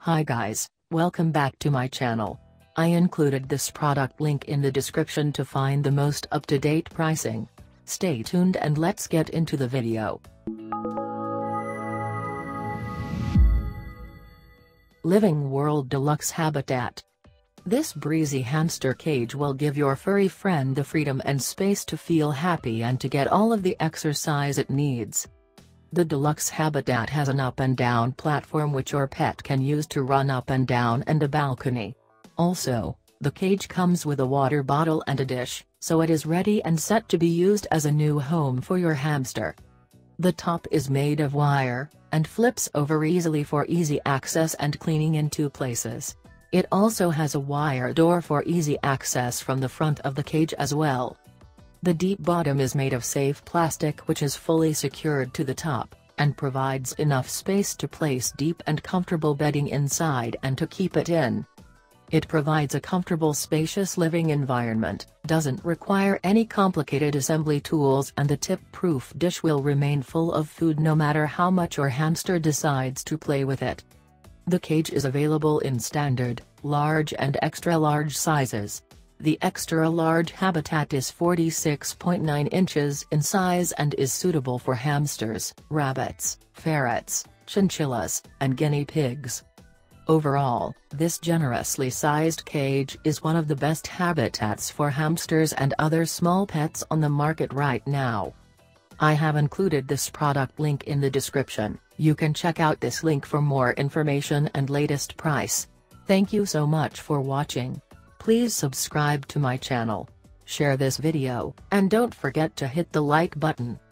Hi guys, welcome back to my channel. I included this product link in the description to find the most up-to-date pricing. Stay tuned and let's get into the video. Living World Deluxe Habitat. This breezy hamster cage will give your furry friend the freedom and space to feel happy and to get all of the exercise it needs. The Deluxe Habitat has an up-and-down platform which your pet can use to run up and down, and a balcony. Also, the cage comes with a water bottle and a dish, so it is ready and set to be used as a new home for your hamster. The top is made of wire, and flips over easily for easy access and cleaning in 2 places. It also has a wire door for easy access from the front of the cage as well. The deep bottom is made of safe plastic which is fully secured to the top, and provides enough space to place deep and comfortable bedding inside and to keep it in. It provides a comfortable, spacious living environment, doesn't require any complicated assembly tools, and the tip-proof dish will remain full of food no matter how much your hamster decides to play with it. The cage is available in standard, large and extra large sizes. The extra large Habitat is 46.9 inches in size and is suitable for hamsters, rabbits, ferrets, chinchillas, and guinea pigs. Overall, this generously sized cage is one of the best habitats for hamsters and other small pets on the market right now. I have included this product link in the description. You can check out this link for more information and latest price. Thank you so much for watching. Please subscribe to my channel, share this video, and don't forget to hit the like button.